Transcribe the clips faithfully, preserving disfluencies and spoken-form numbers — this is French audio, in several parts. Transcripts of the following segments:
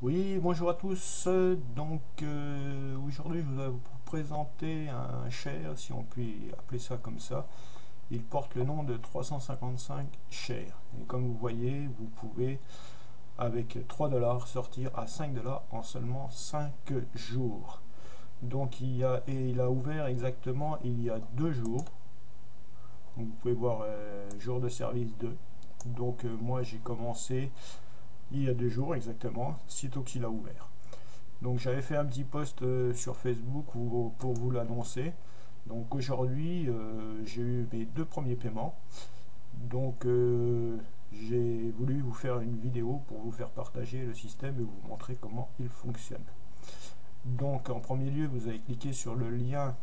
Oui, bonjour à tous. Euh, Donc euh, aujourd'hui, je vais vous présenter un share, si on peut appeler ça comme ça. Il porte le nom de trois cent cinquante-cinq shares. Et comme vous voyez, vous pouvez avec trois dollars sortir à cinq dollars en seulement cinq jours. Donc il y a et il a ouvert exactement il y a deux jours. Donc vous pouvez voir euh, jour de service deux. Donc euh, moi j'ai commencé il y a deux jours exactement, sitôt qu'il a ouvert. Donc j'avais fait un petit post euh, sur Facebook pour, pour vous l'annoncer. Donc aujourd'hui, euh, j'ai eu mes deux premiers paiements. Donc euh, j'ai voulu vous faire une vidéo pour vous faire partager le système et vous montrer comment il fonctionne. Donc en premier lieu, vous allez cliquer sur le lien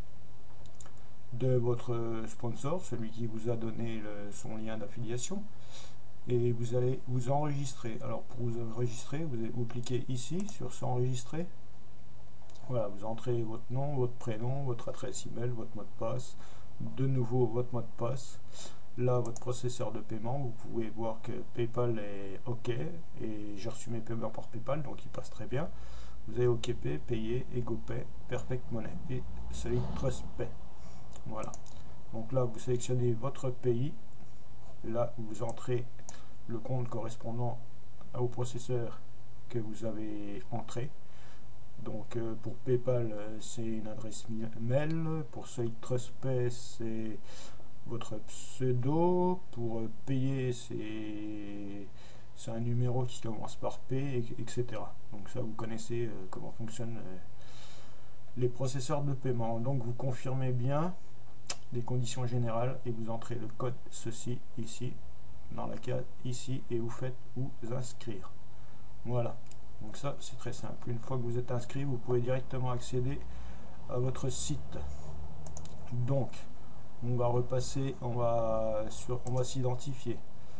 de votre sponsor, celui qui vous a donné le, son lien d'affiliation. Et vous allez vous enregistrer. Alors pour vous enregistrer, vous, allez, vous cliquez ici sur s'enregistrer. Voilà, vous entrez votre nom, votre prénom, votre adresse email, votre mot de passe, de nouveau votre mot de passe. Là, votre processeur de paiement, vous pouvez voir que PayPal est OK et j'ai reçu mes paiements par PayPal, donc il passe très bien. Vous avez OKPay, Payer, EgoPay, Perfect Money et Solid Trust Pay. Voilà. Donc là, vous sélectionnez votre pays. Là, vous entrez le compte correspondant au processeur que vous avez entré. Donc euh, pour PayPal, euh, c'est une adresse mail. Pour Solid Trust Pay, c'est votre pseudo. Pour euh, payer, c'est c'est un numéro qui commence par P, et cetera. Donc ça, vous connaissez euh, comment fonctionnent euh, les processeurs de paiement. Donc vous confirmez bien les conditions générales et vous entrez le code ceci ici dans la case ici et vous faites vous inscrire. Voilà. Donc ça, c'est très simple. Une fois que vous êtes inscrit, vous pouvez directement accéder à votre site. Donc, on va repasser, on va sur, on va s'identifier.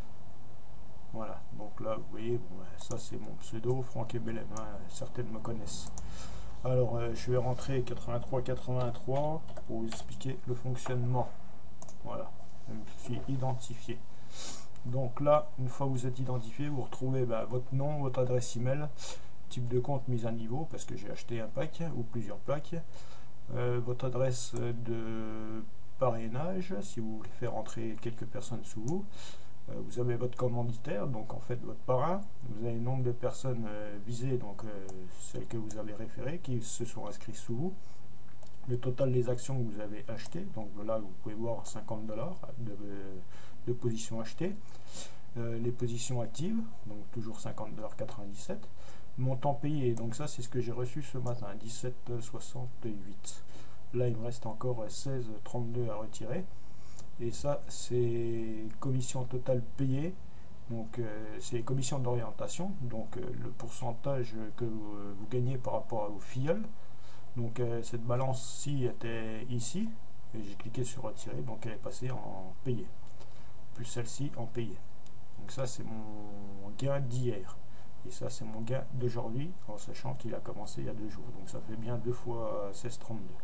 Voilà. Donc là, vous voyez, bon, ça c'est mon pseudo, Franck Ebelem. Hein, certaines me connaissent. Alors, euh, je vais rentrer quatre-vingt-trois quatre-vingt-trois pour vous expliquer le fonctionnement. Voilà. Je me suis identifié. Donc là, une fois que vous êtes identifié, vous retrouvez bah, votre nom, votre adresse email, type de compte mise à niveau parce que j'ai acheté un pack ou plusieurs packs, euh, votre adresse de parrainage si vous voulez faire entrer quelques personnes sous vous, euh, vous avez votre commanditaire, donc en fait votre parrain, vous avez le nombre de personnes euh, visées, donc euh, celles que vous avez référées qui se sont inscrites sous vous, le total des actions que vous avez achetées, donc là vous pouvez voir cinquante dollars de, de positions achetées, euh, les positions actives, donc toujours cinquante dollars quatre-vingt-dix-sept, montant payé, donc ça c'est ce que j'ai reçu ce matin, dix-sept soixante-huit. Là il me reste encore seize trente-deux à retirer, et ça c'est commission totale payée, donc euh, c'est commission d'orientation, donc euh, le pourcentage que vous, vous gagnez par rapport aux filleuls. Donc euh, cette balance-ci était ici, et j'ai cliqué sur retirer, donc elle est passée en payé, plus celle-ci en payé. Donc ça c'est mon gain d'hier, et ça c'est mon gain d'aujourd'hui, en sachant qu'il a commencé il y a deux jours, donc ça fait bien deux fois seize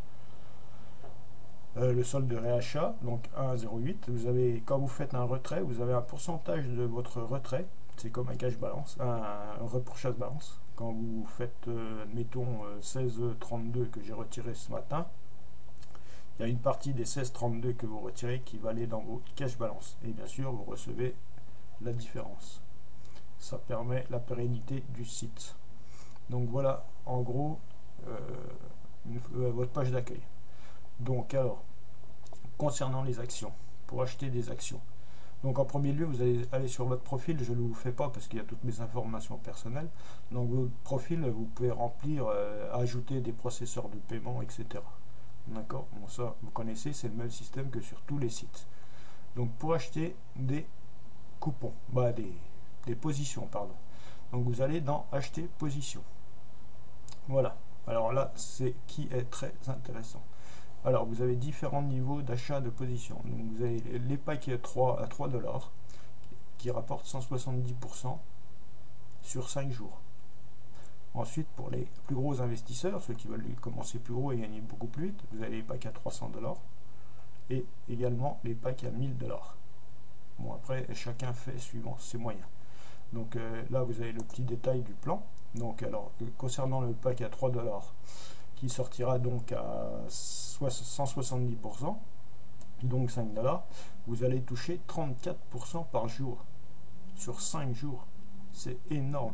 trente-deux. Euh, le solde de réachat, donc un virgule zéro huit, vous avez, quand vous faites un retrait, vous avez un pourcentage de votre retrait, c'est comme un cash balance, un, un repurchase balance. Quand vous faites, euh, admettons, euh, seize trente-deux que j'ai retiré ce matin, il y a une partie des seize trente-deux que vous retirez qui va aller dans vos cash balance. Et bien sûr, vous recevez la différence. Ça permet la pérennité du site. Donc voilà, en gros, euh, une, euh, votre page d'accueil. Donc alors, concernant les actions, pour acheter des actions. Donc en premier lieu, vous allez aller sur votre profil, je ne vous fais pas parce qu'il y a toutes mes informations personnelles. Donc votre profil, vous pouvez remplir, euh, ajouter des processeurs de paiement, et cetera. D'accord. Bon, ça, vous connaissez, c'est le même système que sur tous les sites. Donc pour acheter des coupons, bah des, des positions, pardon. Donc vous allez dans acheter position. Voilà. Alors là, c'est qui est très intéressant. Alors vous avez différents niveaux d'achat de position. Donc vous avez les packs trois à trois dollars qui rapportent cent soixante-dix pour cent sur cinq jours. Ensuite, pour les plus gros investisseurs, ceux qui veulent commencer plus gros et gagner beaucoup plus vite, vous avez les packs à trois cents dollars et également les packs à mille dollars. Bon, après, chacun fait suivant ses moyens. Donc euh, là vous avez le petit détail du plan. Donc alors euh, concernant le pack à trois dollars qui sortira donc à cent soixante-dix pour cent, donc cinq dollars, vous allez toucher trente-quatre pour cent par jour sur cinq jours. C'est énorme.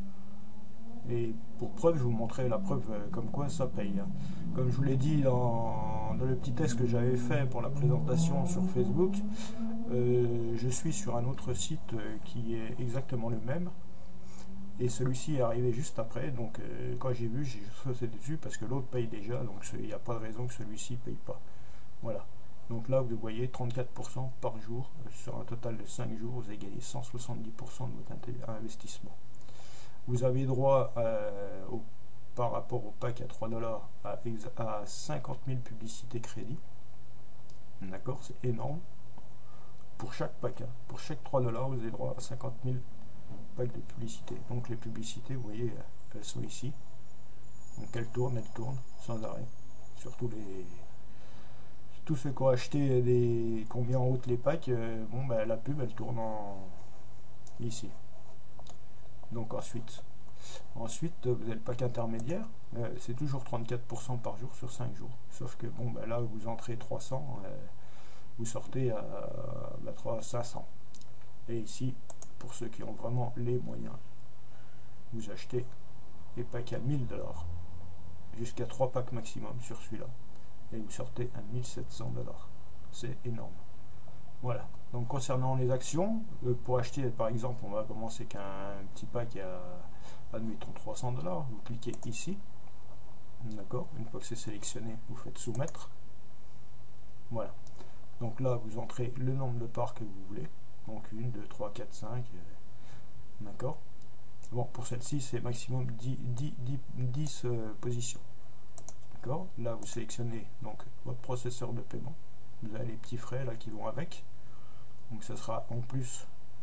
Et pour preuve, je vous montrerai la preuve euh, comme quoi ça paye. Comme je vous l'ai dit dans, dans le petit test que j'avais fait pour la présentation sur Facebook, euh, je suis sur un autre site euh, qui est exactement le même. Et celui-ci est arrivé juste après. Donc euh, quand j'ai vu, j'ai sauté dessus parce que l'autre paye déjà. Donc il n'y a pas de raison que celui-ci ne paye pas. Voilà. Donc là, vous voyez trente-quatre pour cent par jour. Sur un total de cinq jours, vous avez gagné cent soixante-dix pour cent de votre investissement. Vous avez droit euh, au, par rapport au pack à trois dollars à, à cinquante mille publicités crédit. D'accord, c'est énorme. Pour chaque pack, hein. Pour chaque trois dollars, vous avez droit à cinquante mille packs de publicité. Donc les publicités, vous voyez, elles sont ici. Donc elles tournent, elles tournent sans arrêt. Surtout les... tous ceux qui ont acheté des combien en route les packs, euh, bon ben la pub elle tourne en ici. Donc ensuite, ensuite vous avez le pack intermédiaire, euh, c'est toujours trente-quatre pour cent par jour sur cinq jours. Sauf que bon ben là vous entrez trois cents, euh, vous sortez à ben, cinq cents. Et ici, pour ceux qui ont vraiment les moyens, vous achetez les packs à mille dollars, jusqu'à trois packs maximum sur celui-là. Et vous sortez à mille sept cents dollars. C'est énorme. Voilà. Donc concernant les actions, euh, pour acheter par exemple, on va commencer qu'un petit pack à, admettons, trois cents dollars. Vous cliquez ici. D'accord. Une fois que c'est sélectionné, vous faites soumettre. Voilà. Donc là, vous entrez le nombre de parts que vous voulez. Donc une, deux, trois, quatre, cinq. Euh, D'accord. Bon, pour celle-ci, c'est maximum dix, dix, dix, dix euh, positions. D'accord. Là, vous sélectionnez donc votre processeur de paiement. Vous avez les petits frais là qui vont avec. Donc ça sera en plus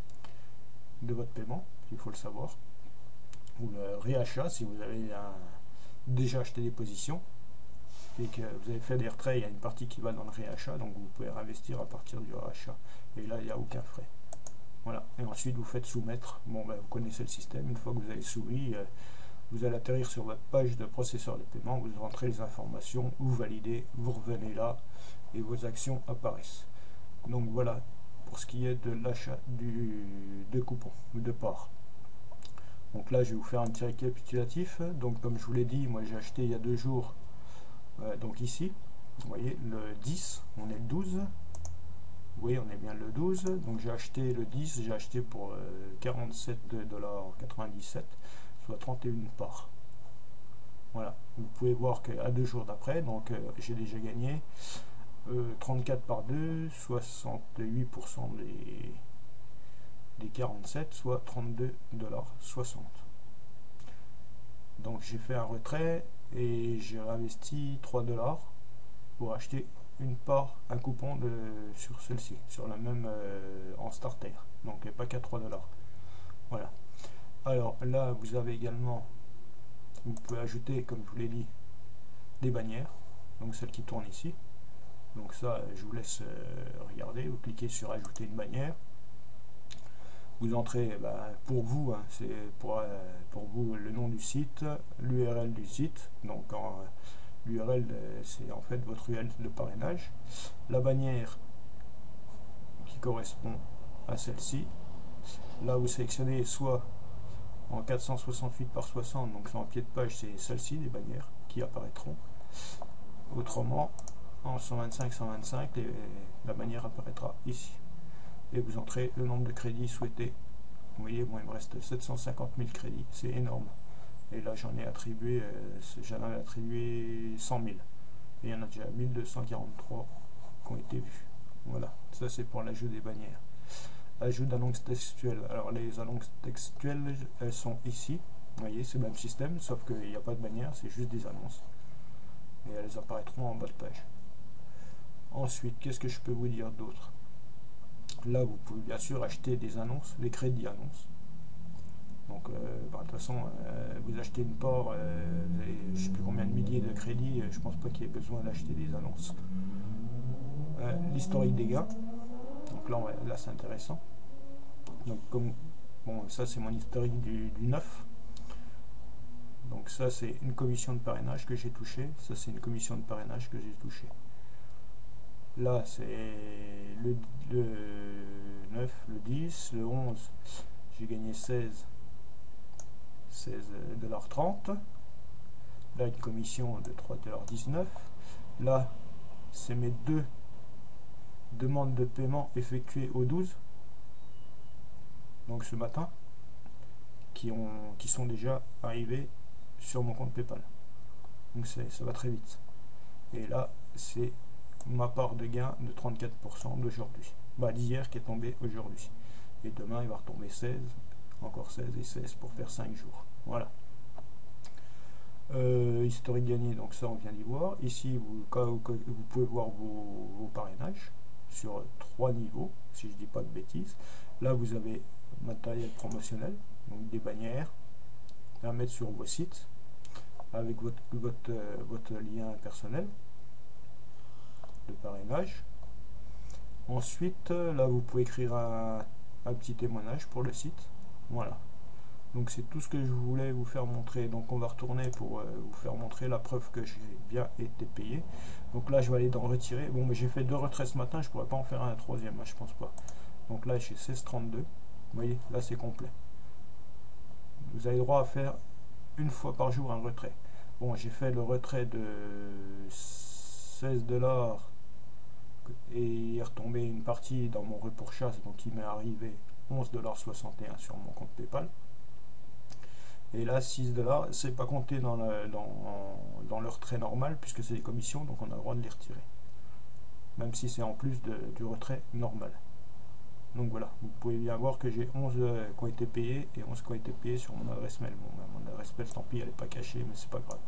de votre paiement, il faut le savoir. Ou le réachat si vous avez un, déjà acheté des positions et que vous avez fait des retraits, il y a une partie qui va dans le réachat, donc vous pouvez réinvestir à partir du réachat. Et là, il n'y a aucun frais. Voilà. Et ensuite, vous faites soumettre. Bon, ben, vous connaissez le système. Une fois que vous avez soumis, euh, vous allez atterrir sur votre page de processeur de paiement, vous rentrez les informations, vous validez, vous revenez là et vos actions apparaissent. Donc voilà pour ce qui est de l'achat de coupons ou de parts. Donc là je vais vous faire un petit récapitulatif. Donc comme je vous l'ai dit, moi j'ai acheté il y a deux jours, euh, donc ici, vous voyez le dix, on est le douze. Oui, on est bien le douze. Donc j'ai acheté le dix, j'ai acheté pour euh, quarante-sept dollars quatre-vingt-dix-sept, soit trente et une parts. Voilà, vous pouvez voir qu'à deux jours d'après, donc euh, j'ai déjà gagné euh, trente-quatre par deux, soixante-huit pour cent des, des quarante-sept, soit trente-deux dollars soixante. Donc j'ai fait un retrait et j'ai réinvesti trois dollars pour acheter une part, un coupon de, sur celle-ci, sur la même euh, en starter, donc pas qu'à trois dollars. Voilà. Alors là, vous avez également, vous pouvez ajouter, comme je vous l'ai dit, des bannières, donc celle qui tourne ici. Donc ça, je vous laisse euh, regarder. Vous cliquez sur ajouter une bannière. Vous entrez, bah, pour vous, hein, c'est pour, euh, pour vous le nom du site, l'U R L du site. Donc l'U R L, euh, c'est en fait votre U R L de parrainage. La bannière qui correspond à celle-ci. Là, vous sélectionnez soit en quatre cent soixante-huit par soixante, donc en pied de page, c'est celle-ci, les bannières qui apparaîtront. Autrement, en cent vingt-cinq cent vingt-cinq, les, la bannière apparaîtra ici. Et vous entrez le nombre de crédits souhaités. Vous voyez, bon, il me reste sept cent cinquante mille crédits, c'est énorme. Et là, j'en ai attribué, euh, j'en ai attribué cent mille. Et il y en a déjà mille deux cent quarante-trois qui ont été vus. Voilà, ça c'est pour l'ajout des bannières. Ajout d'annonces textuelles. Alors les annonces textuelles, elles sont ici. Vous voyez, c'est le même système, sauf qu'il n'y a pas de bannière, c'est juste des annonces. Et elles apparaîtront en bas de page. Ensuite, qu'est-ce que je peux vous dire d'autre? Là, vous pouvez bien sûr acheter des annonces, des crédits annonces. Donc, euh, bah, de toute façon, euh, vous achetez une part, euh, vous avez, je ne sais plus combien de milliers de crédits, euh, je pense pas qu'il y ait besoin d'acheter des annonces. Euh, L'historique des gains. Donc là, là c'est intéressant. Donc, comme Bon, ça c'est mon historique du, du neuf. Donc ça c'est une commission de parrainage que j'ai touché. Ça c'est une commission de parrainage que j'ai touché. Là c'est le, le neuf, le dix, le onze, j'ai gagné seize dollars trente. Là une commission de trois dollars dix-neuf. Là c'est mes deux demandes de paiement effectuées au douze, donc ce matin, qui, ont, qui sont déjà arrivées sur mon compte PayPal. Donc ça va très vite. Et là c'est ma part de gain de trente-quatre pour cent d'aujourd'hui, bah d'hier qui est tombé aujourd'hui, et demain il va retomber seize, encore seize et seize pour faire cinq jours. Voilà. Euh, historique gagné, donc ça on vient d'y voir. Ici vous, vous, vous pouvez voir vos, vos parrainages sur trois niveaux, si je dis pas de bêtises. Là vous avez matériel promotionnel, donc des bannières à mettre sur vos sites avec votre, votre, euh, votre lien personnel de parrainage. Ensuite là vous pouvez écrire un, un petit témoignage pour le site. Voilà, donc c'est tout ce que je voulais vous faire montrer. Donc on va retourner pour euh, vous faire montrer la preuve que j'ai bien été payé. Donc là je vais aller dans retirer. Bon mais j'ai fait deux retraits ce matin, je pourrais pas en faire un troisième, hein, je pense pas. Donc là j'ai seize trente-deux, vous voyez là c'est complet. Vous avez droit à faire une fois par jour un retrait. Bon j'ai fait le retrait de seize dollars et il est retombé une partie dans mon report chasse, donc il m'est arrivé onze dollars soixante et un sur mon compte PayPal. Et là six dollars, c'est pas compté dans le, dans, dans le retrait normal puisque c'est des commissions, donc on a le droit de les retirer, même si c'est en plus de, du retrait normal. Donc voilà, vous pouvez bien voir que j'ai onze euh, qui ont été payés et onze qui ont été payés sur mon adresse mail. Bon, ben, mon adresse mail, tant pis, elle n'est pas cachée, mais c'est pas grave.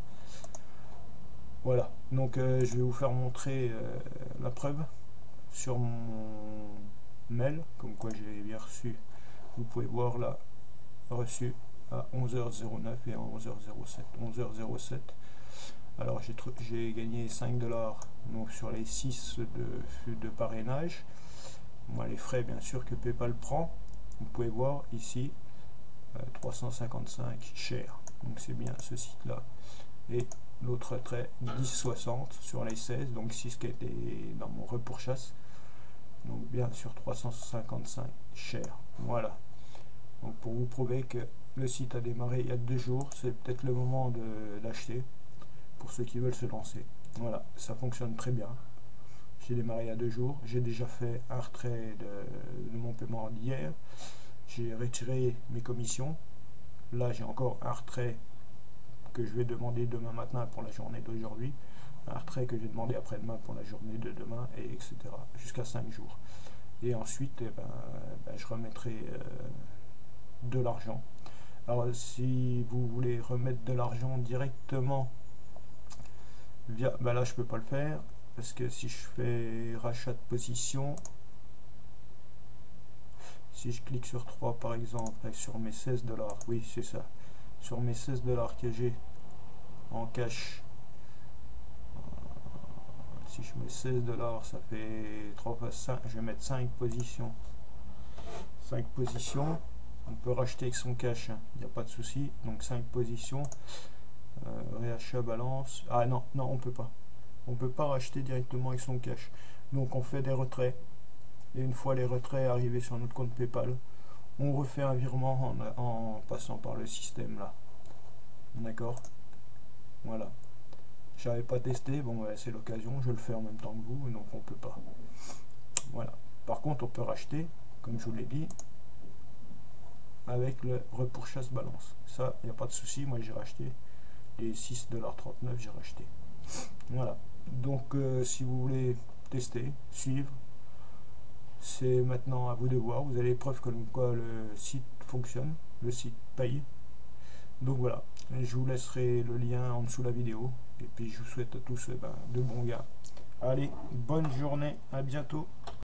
Voilà, donc euh, je vais vous faire montrer euh, la preuve sur mon mail, comme quoi j'ai bien reçu. Vous pouvez voir là, reçu à onze heures zéro neuf et à onze heures zéro sept. onze heures zéro sept. Alors j'ai gagné cinq dollars donc sur les six de, de parrainage. Moi, les frais bien sûr que PayPal prend, vous pouvez voir ici euh, trois cent cinquante-cinq cher, donc c'est bien ce site là. Et l'autre retrait dix soixante sur les seize, donc six qui était dans mon report chasse, donc bien sur trois cent cinquante-cinq cher. Voilà, donc pour vous prouver que le site a démarré il y a deux jours, c'est peut-être le moment de l'acheter pour ceux qui veulent se lancer. Voilà, ça fonctionne très bien. J'ai démarré il y a deux jours, j'ai déjà fait un retrait de, de mon paiement d'hier, j'ai retiré mes commissions, là j'ai encore un retrait que je vais demander demain matin pour la journée d'aujourd'hui, un retrait que j'ai demandé après-demain pour la journée de demain, et etc. jusqu'à cinq jours. Et ensuite, eh ben, ben, je remettrai euh, de l'argent. Alors si vous voulez remettre de l'argent directement via, ben là je peux pas le faire, parce que si je fais rachat de position, si je clique sur trois par exemple, sur mes seize dollars, oui c'est ça, sur mes seize dollars que j'ai en cash, si je mets seize dollars, ça fait trois fois cinq, je vais mettre cinq positions, cinq positions, on peut racheter avec son cash, il hein, n'y a pas de souci, donc cinq positions, euh, réachat balance, ah non, non on peut pas. On ne peut pas racheter directement avec son cash. Donc on fait des retraits. Et une fois les retraits arrivés sur notre compte PayPal, on refait un virement en, en passant par le système là. D'accord? Voilà. J'avais pas testé, bon ouais, c'est l'occasion, je le fais en même temps que vous, donc on peut pas. Voilà. Par contre on peut racheter, comme je vous l'ai dit, avec le report chasse balance. Ça, il n'y a pas de souci, moi j'ai racheté. Les six dollars trente-neuf, j'ai racheté. Voilà. Donc euh, si vous voulez tester, suivre, c'est maintenant à vous de voir. Vous avez les preuves comme quoi le site fonctionne, le site paye. Donc voilà, je vous laisserai le lien en dessous de la vidéo. Et puis je vous souhaite à tous eh ben, de bons gains. Allez, bonne journée, à bientôt.